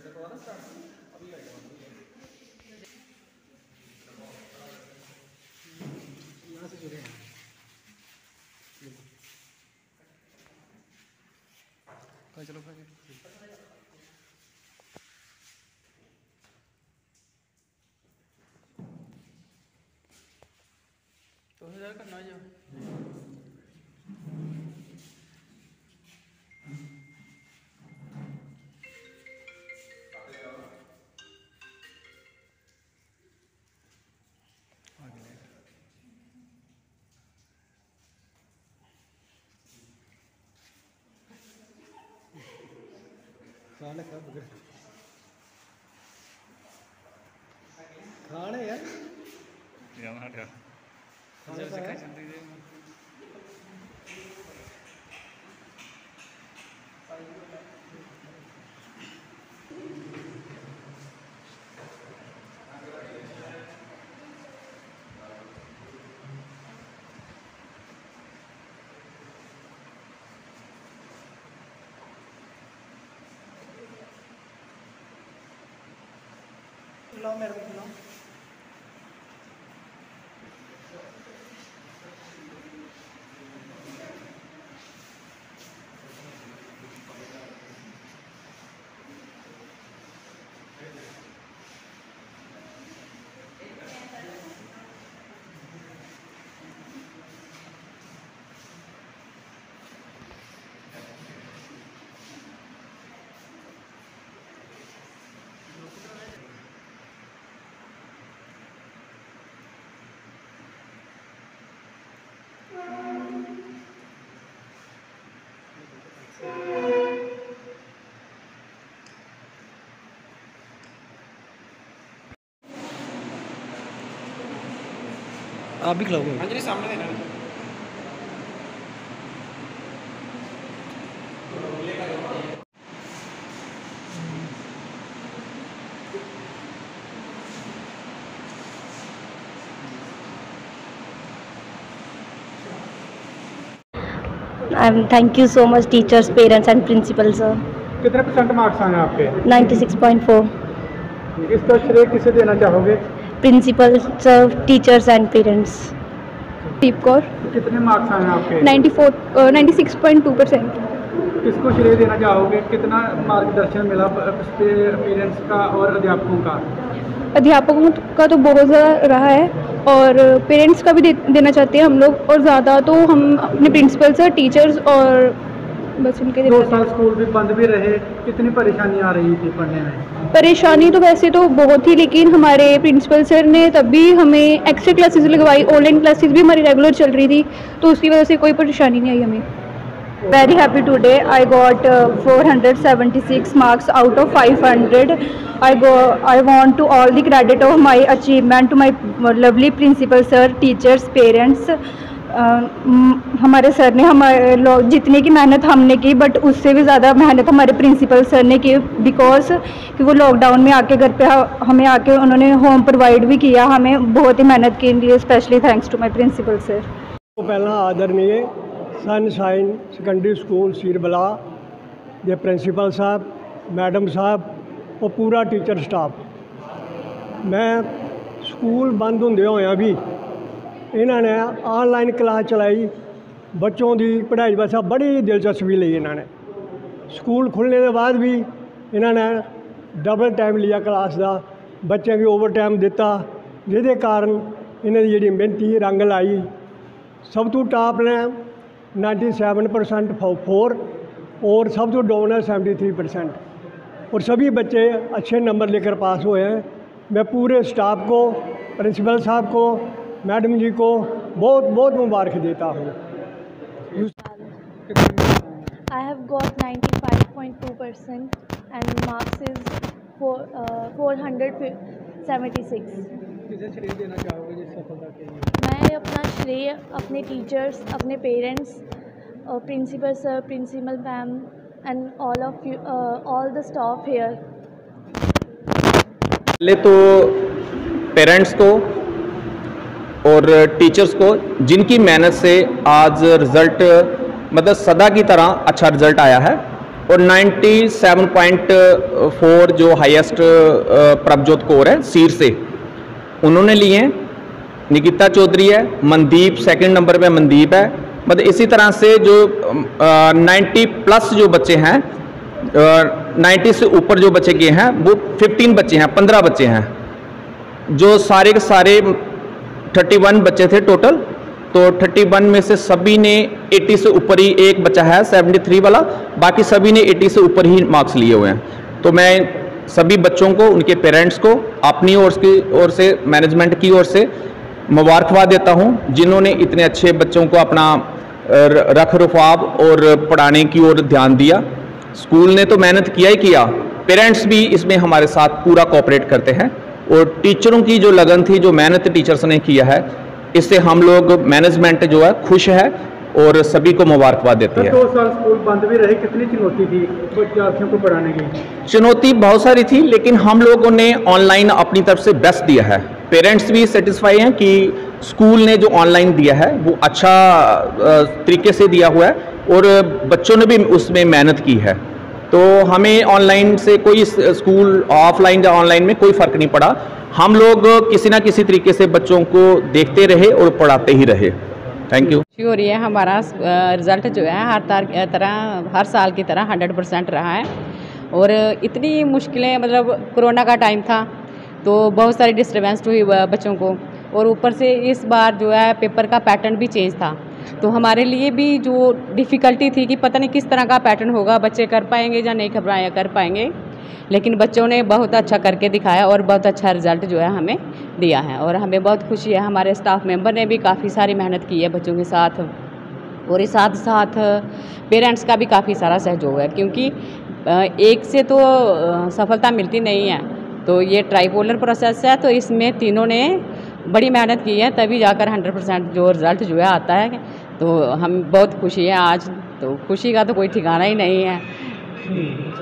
यहाँ से जुड़े हैं। चलो भाई तो करना जो खाने यार लो मेरे को लो आप भी खिलाओगे? हाँ जी सामने देना। Thank you so much teachers, parents and principal sir. कितने % मार्क्स आए आपके? 96.4. इसका श्रेय किसे देना चाहोगे? Principal sir, teachers and parents. दीप कौर। कितने मार्क्स आए आपके? 96.2%। किसको श्रेय देना चाहोगे? कितना मार्गदर्शन मिला पेरेंट्स का और अध्यापकों का? अध्यापकों का तो बहुत ज़्यादा रहा है और पेरेंट्स का भी देना चाहते हैं हम लोग, और ज़्यादा तो हम अपने प्रिंसिपल सर, टीचर्स और बस उनके। 2 साल स्कूल भी बंद भी रहे, कितनी परेशानी आ रही थी पढ़ने में? परेशानी तो वैसे तो बहुत ही, लेकिन हमारे प्रिंसिपल सर ने तब भी हमें एक्स्ट्रा क्लासेस लगवाई, ऑनलाइन क्लासेस भी हमारी रेगुलर चल रही थी, तो उसकी वजह से कोई परेशानी नहीं आई हमें। Very happy today. I got 476 marks out of 500. I want to all the credit of my achievement to my lovely principal sir, teachers, parents. हमारे सर ने हमारे लोग जितने की मेहनत हमने की, बट उससे भी ज़्यादा मेहनत हमारे प्रिंसिपल सर ने की, बिकॉज कि वो लॉकडाउन में आके घर पे हमें आके उन्होंने होम प्रोवाइड भी किया हमें, बहुत ही मेहनत के लिए specially thanks to my principal sir. तो पहला आदरणीय सनशाइन सेकेंडरी स्कूल सीरबला के प्रिंसीपल साहब, मैडम साहब और पूरा टीचर स्टाफ, मैं स्कूल बंद होंदे होया भी इन्होंने ऑनलाइन क्लास चलाई, बच्चों की पढ़ाई वास्ते बड़ी दिलचस्पी ली। इन्होंने स्कूल खुलने के बाद भी इन्होंने डबल टाइम लिया क्लास का, बच्चों की ओवर टाइम दिता, जिहदे कारण इन्होंने जी मेहनती रंग लाई। सब तो टॉप ने 97% 4 और सब तो डाउन है 73%, और सभी बच्चे अच्छे नंबर लेकर पास हुए हैं। मैं पूरे स्टाफ को, प्रिंसिपल साहब को, मैडम जी को बहुत बहुत मुबारक देता हूँ। I have got 95.2% and marks is 476। किसे श्रेय देना चाहोगे जिस सफलता के लिए? मैं अपना श्रेय अपने टीचर्स, अपने parents, principal sir, principal ma'am and all the staff here. पहले तो पेरेंट्स को और टीचर्स को, जिनकी मेहनत से आज रिज़ल्ट मतलब सदा की तरह अच्छा रिज़ल्ट आया है, और 97.4 जो हाईएस्ट प्रभजोत कौर है सीर से उन्होंने लिए हैं। निकिता चौधरी है, मनदीप सेकंड नंबर पे मनदीप है। मतलब इसी तरह से जो 90 प्लस जो बच्चे हैं, 90 से ऊपर जो बच्चे गए हैं वो 15 बच्चे हैं, 15 बच्चे हैं। जो सारे के सारे 31 बच्चे थे टोटल, तो 31 में से सभी ने 80 से ऊपर ही, एक बच्चा है 73 वाला, बाकी सभी ने 80 से ऊपर ही मार्क्स लिए हुए हैं। तो मैं सभी बच्चों को, उनके पेरेंट्स को अपनी ओर से मैनेजमेंट की ओर से मुबारकबाद देता हूं, जिन्होंने इतने अच्छे बच्चों को अपना रख रखाव और पढ़ाने की ओर ध्यान दिया। स्कूल ने तो मेहनत किया ही किया, पेरेंट्स भी इसमें हमारे साथ पूरा कोऑपरेट करते हैं, और टीचरों की जो लगन थी, जो मेहनत टीचर्स ने किया है, इससे हम लोग मैनेजमेंट जो है खुश है और सभी को मुबारकबाद देती है। 2 साल स्कूल बंद भी रहे, कितनी चुनौती थी विद्यार्थियों को पढ़ाने की? चुनौती बहुत सारी थी, लेकिन हम लोगों ने ऑनलाइन अपनी तरफ से बेस्ट दिया है। पेरेंट्स भी सेटिस्फाई हैं कि स्कूल ने जो ऑनलाइन दिया है वो अच्छा तरीके से दिया हुआ है, और बच्चों ने भी उसमें मेहनत की है। तो हमें ऑनलाइन से कोई, स्कूल ऑफलाइन या ऑनलाइन में कोई फ़र्क नहीं पड़ा। हम लोग किसी ना किसी तरीके से बच्चों को देखते रहे और पढ़ाते ही रहे। Thank you. खुशी हो रही है, हमारा रिज़ल्ट जो है हर साल की तरह 100% रहा है। और इतनी मुश्किलें, मतलब कोरोना का टाइम था तो बहुत सारी डिस्टर्बेंस हुई बच्चों को, और ऊपर से इस बार जो है पेपर का पैटर्न भी चेंज था, तो हमारे लिए भी जो डिफ़िकल्टी थी कि पता नहीं किस तरह का पैटर्न होगा, बच्चे कर पाएंगे या नहीं कर पाएंगे। लेकिन बच्चों ने बहुत अच्छा करके दिखाया और बहुत अच्छा रिज़ल्ट जो है हमें दिया है, और हमें बहुत खुशी है। हमारे स्टाफ मेंबर ने भी काफ़ी सारी मेहनत की है बच्चों के साथ, और इस साथ साथ पेरेंट्स का भी काफ़ी सारा सहयोग है, क्योंकि एक से तो सफलता मिलती नहीं है। तो ये ट्राइपोलर प्रोसेस है, तो इसमें तीनों ने बड़ी मेहनत की है, तभी जाकर 100% जो रिज़ल्ट जो है आता है। तो हम बहुत खुशी है आज, तो खुशी का तो कोई ठिकाना ही नहीं है।